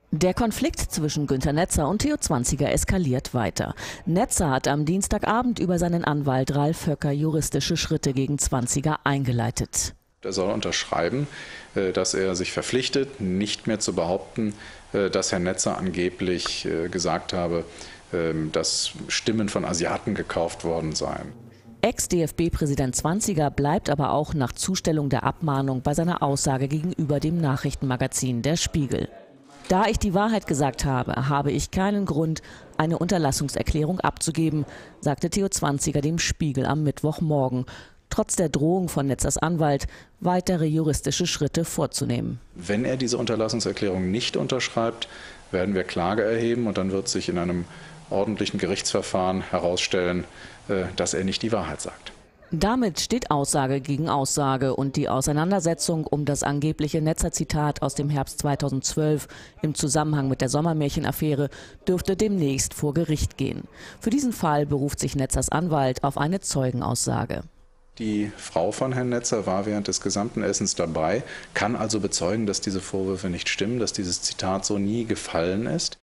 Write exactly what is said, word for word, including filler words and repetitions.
Der Konflikt zwischen Günter Netzer und Theo Zwanziger eskaliert weiter. Netzer hat am Dienstagabend über seinen Anwalt Ralf Höcker juristische Schritte gegen Zwanziger eingeleitet. Er soll unterschreiben, dass er sich verpflichtet, nicht mehr zu behaupten, dass Herr Netzer angeblich gesagt habe, dass Stimmen von Asiaten gekauft worden seien. Ex-D F B-Präsident Zwanziger bleibt aber auch nach Zustellung der Abmahnung bei seiner Aussage gegenüber dem Nachrichtenmagazin Der Spiegel. Da ich die Wahrheit gesagt habe, habe ich keinen Grund, eine Unterlassungserklärung abzugeben, sagte Theo Zwanziger dem Spiegel am Mittwochmorgen, trotz der Drohung von Netzers Anwalt, weitere juristische Schritte vorzunehmen. Wenn er diese Unterlassungserklärung nicht unterschreibt, werden wir Klage erheben und dann wird sich in einem ordentlichen Gerichtsverfahren herausstellen, dass er nicht die Wahrheit sagt. Damit steht Aussage gegen Aussage und die Auseinandersetzung um das angebliche Netzer-Zitat aus dem Herbst zweitausendzwölf im Zusammenhang mit der Sommermärchen-Affäre dürfte demnächst vor Gericht gehen. Für diesen Fall beruft sich Netzers Anwalt auf eine Zeugenaussage. Die Frau von Herrn Netzer war während des gesamten Essens dabei, kann also bezeugen, dass diese Vorwürfe nicht stimmen, dass dieses Zitat so nie gefallen ist.